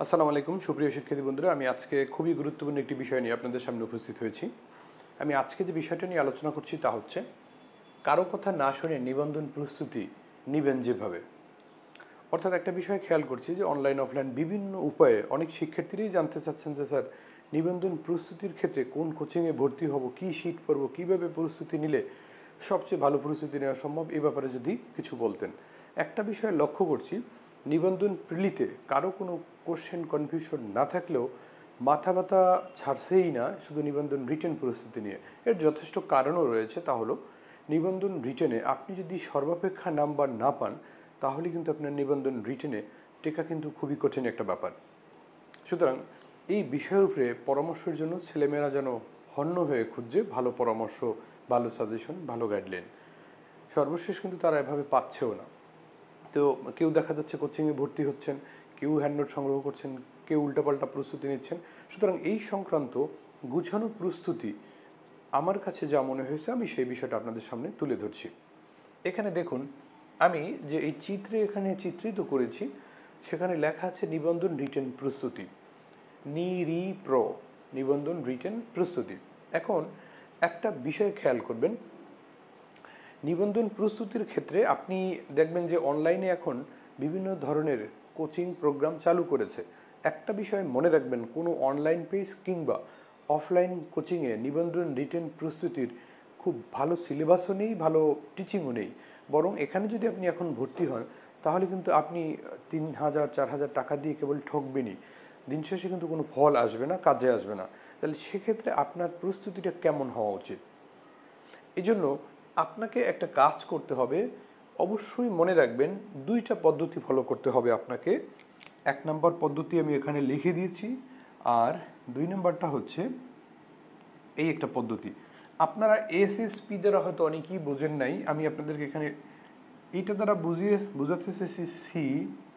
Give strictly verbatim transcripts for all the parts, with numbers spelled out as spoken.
আসসালামু আলাইকুম সুপ্রিয় শিক্ষার্থী বন্ধুরা, আমি আজকে খুবই গুরুত্বপূর্ণ একটি বিষয় নিয়ে আপনাদের সামনে উপস্থিত হয়েছি। আমি আজকে যে বিষয়টা নিয়ে আলোচনা করছি তা হচ্ছে কারো কথা না শুনে নিবন্ধন প্রস্তুতি নেবেন যেভাবে। অর্থাৎ একটা বিষয় খেয়াল করছি যে অনলাইন অফলাইন বিভিন্ন উপায়ে অনেক শিক্ষার্থীরাই জানতে চাচ্ছেন যে স্যার নিবন্ধন প্রস্তুতির ক্ষেত্রে কোন কোচিংয়ে ভর্তি হব, কী শিট পড়ব, কীভাবে প্রস্তুতি নিলে সবচেয়ে ভালো প্রস্তুতি নেওয়া সম্ভব, এই ব্যাপারে যদি কিছু বলতেন। একটা বিষয় লক্ষ্য করছি, নিবন্ধন প্রিলিতে কারো কোনো কোশ্চেন কনফিউশন না থাকলেও মাথা ব্যথা ছাড়ছেই না শুধু নিবন্ধন রিটেন প্রস্তুতি নিয়ে। এর যথেষ্ট কারণও রয়েছে, তা হলো নিবন্ধন রিটেনে আপনি যদি সর্বাপেক্ষা নাম্বার না পান তাহলে কিন্তু আপনার নিবন্ধন রিটেনে টেকা কিন্তু খুবই কঠিন একটা ব্যাপার। সুতরাং এই বিষয়ের উপরে পরামর্শের জন্য ছেলেমেয়েরা যেন হন্য হয়ে খুঁজছে ভালো পরামর্শ, ভালো সাজেশন, ভালো গাইডলাইন। সর্বশেষ কিন্তু তারা এভাবে পাচ্ছেও না। তো কেউ দেখা যাচ্ছে কোচিংয়ে ভর্তি হচ্ছেন, কেউ হ্যান্ডনোট সংগ্রহ করছেন, কেউ উল্টাপাল্টা প্রস্তুতি নিচ্ছেন। সুতরাং এই সংক্রান্ত গুছানো প্রস্তুতি আমার কাছে যা মনে হয়েছে আমি সেই বিষয়টা আপনাদের সামনে তুলে ধরছি। এখানে দেখুন, আমি যে এই চিত্রে এখানে চিত্রিত করেছি সেখানে লেখা আছে নিবন্ধন রিটেন প্রস্তুতি, নি রি প্র নিবন্ধন রিটেন প্রস্তুতি। এখন একটা বিষয় খেয়াল করবেন, নিবন্ধন প্রস্তুতির ক্ষেত্রে আপনি দেখবেন যে অনলাইনে এখন বিভিন্ন ধরনের কোচিং প্রোগ্রাম চালু করেছে। একটা বিষয় মনে রাখবেন, কোনো অনলাইন পেজ কিংবা অফলাইন কোচিংয়ে নিবন্ধন রিটেন প্রস্তুতির খুব ভালো সিলেবাসও নেই, ভালো টিচিংও নেই। বরং এখানে যদি আপনি এখন ভর্তি হন তাহলে কিন্তু আপনি তিন হাজার চার হাজার টাকা দিয়ে কেবল ঠকবেনই, দিন শেষে কিন্তু কোনো ফল আসবে না, কাজে আসবে না। তাহলে সেক্ষেত্রে আপনার প্রস্তুতিটা কেমন হওয়া উচিত? এই জন্য আপনাকে একটা কাজ করতে হবে, অবশ্যই মনে রাখবেন দুইটা পদ্ধতি ফলো করতে হবে আপনাকে। এক নম্বর পদ্ধতি আমি এখানে লিখে দিয়েছি, আর দুই নম্বরটা হচ্ছে এই একটা পদ্ধতি। আপনারা এসএসপি দ্বারা হয়তো অনেকেই বোঝেন নাই, আমি আপনাদেরকে এখানে এইটা দ্বারা বুঝিয়ে বোঝাতে চেয়েছি। C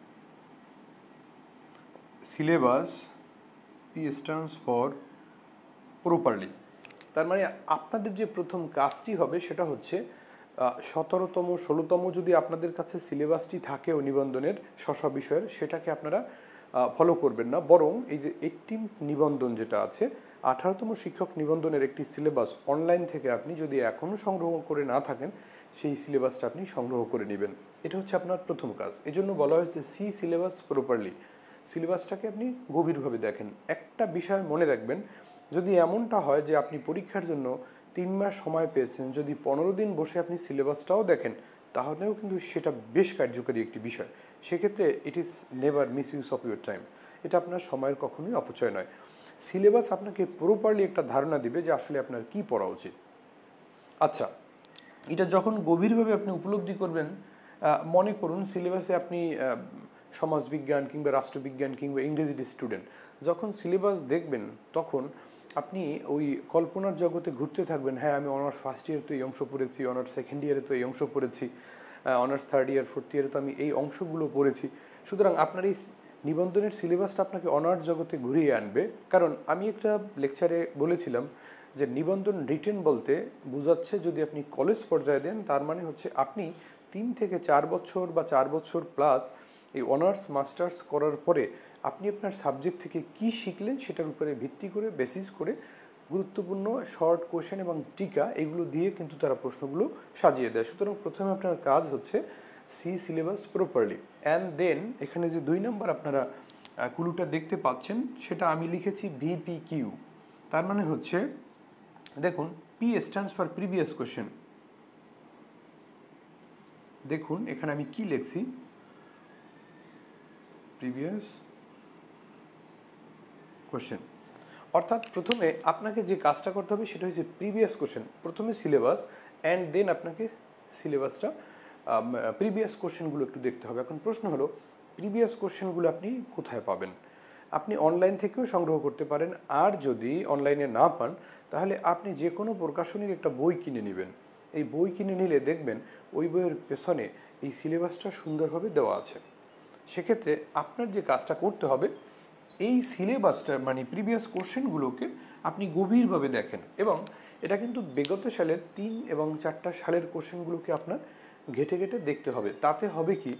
syllabus, P stands for properly. তার মানে আপনাদের যে প্রথম কাজটি হবে সেটা হচ্ছে সতেরোতম ষোলোতম যদি আপনাদের কাছে সিলেবাসটি থাকেও নিবন্ধনের স্ব বিষয়ের, সেটাকে আপনারা ফলো করবেন না, বরং এই যে এইটিন নিবন্ধন যেটা আছে আঠারোতম শিক্ষক নিবন্ধনের একটি সিলেবাস অনলাইন থেকে আপনি যদি এখনও সংগ্রহ করে না থাকেন সেই সিলেবাসটা আপনি সংগ্রহ করে নেবেন। এটা হচ্ছে আপনার প্রথম কাজ। এজন্য বলা হয়েছে সি সিলেবাস প্রপারলি, সিলেবাসটাকে আপনি গভীরভাবে দেখেন। একটা বিষয় মনে রাখবেন, যদি এমনটা হয় যে আপনি পরীক্ষার জন্য তিন মাস সময় পেয়েছেন, যদি পনেরো দিন বসে আপনি সিলেবাসটাও দেখেন তাহলেও কিন্তু সেটা বেশ কার্যকরী একটি বিষয়। সেক্ষেত্রে it is never misuse of your time, এটা আপনার সময়ের কখনোই অপচয় নয়। সিলেবাস আপনাকে প্রপারলি একটা ধারণা দিবে যে আসলে আপনার কি পড়া উচিত। আচ্ছা, এটা যখন গভীরভাবে আপনি উপলব্ধি করবেন, মনে করুন সিলেবাসে আপনি সমাজবিজ্ঞান কিংবা রাষ্ট্রবিজ্ঞান কিংবা ইংরেজির স্টুডেন্ট, যখন সিলেবাস দেখবেন তখন আপনি ওই কল্পনার জগতে ঘুরতে থাকবেন। হ্যাঁ, আমি অনার্স ফার্স্ট ইয়ারে তো এই অংশ পড়েছি, অনার্স সেকেন্ড ইয়ারে তো এই অংশ পড়েছি, অনার্স থার্ড ইয়ার ফোর্থ ইয়ারে তো আমি এই অংশগুলো পড়েছি। সুতরাং আপনার এই নিবন্ধনের সিলেবাসটা আপনাকে অনার্স জগতে ঘুরিয়ে আনবে। কারণ আমি একটা লেকচারে বলেছিলাম যে নিবন্ধন রিটেন বলতে বোঝাচ্ছে যদি আপনি কলেজ পর্যায়ে দেন তার মানে হচ্ছে আপনি তিন থেকে চার বছর বা চার বছর প্লাস এই অনার্স মাস্টার্স করার পরে আপনি আপনার সাবজেক্ট থেকে কি শিখলেন সেটার উপরে ভিত্তি করে বেসিস করে গুরুত্বপূর্ণ শর্ট কোশ্চেন এবং টিকা এগুলো দিয়ে কিন্তু তারা প্রশ্নগুলো সাজিয়ে দেয়। সুতরাং প্রথমে আপনার কাজ হচ্ছে C syllabus properly, and then এখানে যে দুই নম্বর আপনারা কুলুটা দেখতে পাচ্ছেন সেটা আমি লিখেছি ভিপি কিউ। তার মানে হচ্ছে দেখুন, P stands for previous question. দেখুন এখানে আমি কি লিখছি, প্রিভিয়াস কোশ্চেন। অর্থাৎ প্রথমে আপনাকে যে কাজটা করতে হবে সেটা হচ্ছে প্রিভিয়াস কোশ্চেন, প্রথমে সিলেবাস অ্যান্ড দেন আপনাকে সিলেবাসটা প্রিভিয়াস কোশ্চেনগুলো একটু দেখতে হবে। এখন প্রশ্ন হলো প্রিভিয়াস কোশ্চেনগুলো আপনি কোথায় পাবেন? আপনি অনলাইন থেকেও সংগ্রহ করতে পারেন, আর যদি অনলাইনে না পান তাহলে আপনি যে কোনো প্রকাশনীর একটা বই কিনে নেবেন। এই বই কিনে নিলে দেখবেন ওই বইয়ের পেছনে এই সিলেবাসটা সুন্দরভাবে দেওয়া আছে। সেক্ষেত্রে আপনার যে কাজটা করতে হবে, এই সিলেবাসটা মানে প্রিভিয়াস কোশ্চেনগুলোকে আপনি গভীরভাবে দেখেন, এবং এটা কিন্তু বিগত সালের তিন এবং চারটা সালের কোশ্চেনগুলোকে আপনার ঘেটে ঘেটে দেখতে হবে। তাতে হবে কি,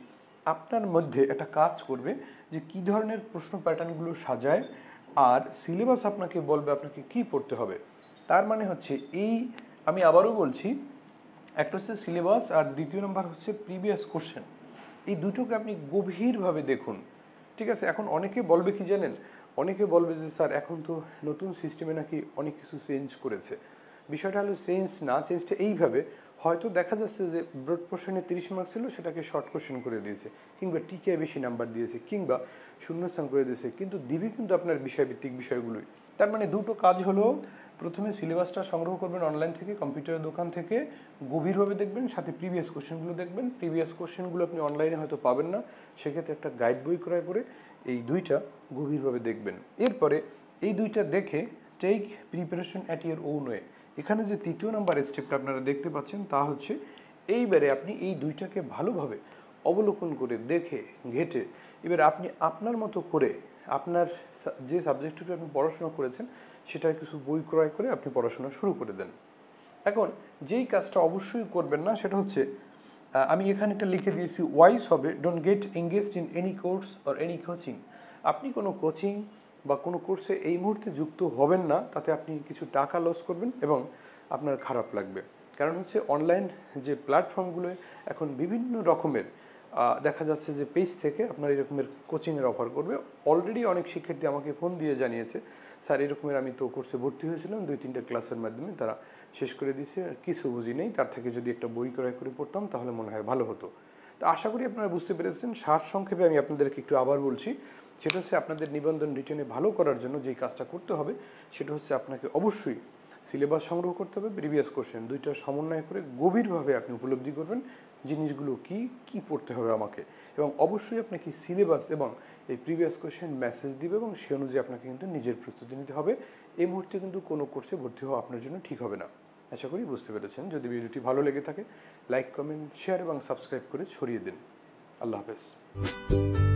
আপনার মধ্যে একটা কাজ করবে যে কী ধরনের প্রশ্ন প্যাটার্নগুলো সাজায়, আর সিলেবাস আপনাকে বলবে আপনাকে কি পড়তে হবে। তার মানে হচ্ছে এই, আমি আবারও বলছি, একটা হচ্ছে সিলেবাস আর দ্বিতীয় নম্বর হচ্ছে প্রিভিয়াস কোশ্চেন। এই দুটোকে আপনি গভীরভাবে দেখুন, ঠিক আছে। এখন অনেকে বলবে কি জানেন, অনেকে বলবে যে স্যার এখন তো নতুন সিস্টেমে নাকি অনেক কিছু চেঞ্জ করেছে। বিষয়টা হলো চেঞ্জ না, চেঞ্জটা এইভাবে, হয়তো দেখা যাচ্ছে যে ব্রড পোর্শনে তিরিশ মার্ক ছিল সেটাকে শর্ট কোশ্চেন করে দিয়েছে, কিংবা টিকে বেশি নাম্বার দিয়েছে, কিংবা শূন্যস্থান করে দিয়েছে, কিন্তু দিবে কিন্তু আপনার বিষয়ভিত্তিক বিষয়গুলোই। তার মানে দুটো কাজ হলো, প্রথমে সিলেবাসটা সংগ্রহ করবেন অনলাইন থেকে, কম্পিউটারের দোকান থেকে, গভীরভাবে দেখবেন, সাথে প্রিভিয়াস কোশ্চেনগুলো দেখবেন। প্রিভিয়াস কোশ্চেনগুলো আপনি অনলাইনে হয়তো পাবেন না, সেক্ষেত্রে একটা গাইড বই ক্রয় করে এই দুইটা গভীরভাবে দেখবেন। এরপরে এই দুইটা দেখে take preparation at your own way. এখানে যে তৃতীয় নাম্বার স্টেপটা আপনারা দেখতে পাচ্ছেন তা হচ্ছে এইবারে আপনি এই দুইটাকে ভালোভাবে অবলোকন করে দেখে ঘেটে এবার আপনি আপনার মতো করে আপনার যে সাবজেক্টটি আপনি পড়াশোনা করেছেন সেটার কিছু বই ক্রয় করে আপনি পড়াশোনা শুরু করে দেন। এখন যেই কাজটা অবশ্যই করবেন না সেটা হচ্ছে, আমি এখানে একটা লিখে দিয়েছি, ওয়াইজ হবে don't get engaged in any course or any coaching. আপনি কোনো কোচিং বা কোনো কোর্সে এই মুহূর্তে যুক্ত হবেন না, তাতে আপনি কিছু টাকা লস করবেন এবং আপনার খারাপ লাগবে। কারণ হচ্ছে অনলাইন যে প্ল্যাটফর্মগুলো এখন বিভিন্ন রকমের দেখা যাচ্ছে যে পেজ থেকে আপনার এরকমের কোচিংয়ের অফার করবে। অলরেডি অনেক শিক্ষার্থী আমাকে ফোন দিয়ে জানিয়েছে, স্যার এরকমের আমি তো কোর্সে ভর্তি হয়েছিলাম, দুই তিনটা ক্লাসের মাধ্যমে তারা শেষ করে দিয়েছে, কিছু বুঝি নেই, তার থেকে যদি একটা বই ক্রয় করে পড়তাম তাহলে মনে হয় ভালো হতো। তো আশা করি আপনারা বুঝতে পেরেছেন। সার সংক্ষেপে আমি আপনাদেরকে একটু আবার বলছি, সেটা হচ্ছে আপনাদের নিবন্ধন রিটেনে ভালো করার জন্য যেই কাজটা করতে হবে সেটা হচ্ছে আপনাকে অবশ্যই সিলেবাস সংগ্রহ করতে হবে, প্রিভিয়াস কোশ্চেন দুইটার সমন্বয় করে গভীরভাবে আপনি উপলব্ধি করবেন জিনিসগুলো কি কি পড়তে হবে আমাকে, এবং অবশ্যই আপনাকে সিলেবাস এবং এই প্রিভিয়াস কোশ্চেন মেসেজ দিবে এবং সে অনুযায়ী আপনাকে কিন্তু নিজের প্রস্তুতি নিতে হবে। এই মুহূর্তে কিন্তু কোনো কোর্সে ভর্তি হওয়া আপনার জন্য ঠিক হবে না। আশা করি বুঝতে পেরেছেন। যদি ভিডিওটি ভালো লেগে থাকে লাইক, কমেন্ট, শেয়ার এবং সাবস্ক্রাইব করে ছড়িয়ে দিন। আল্লাহ হাফেজ।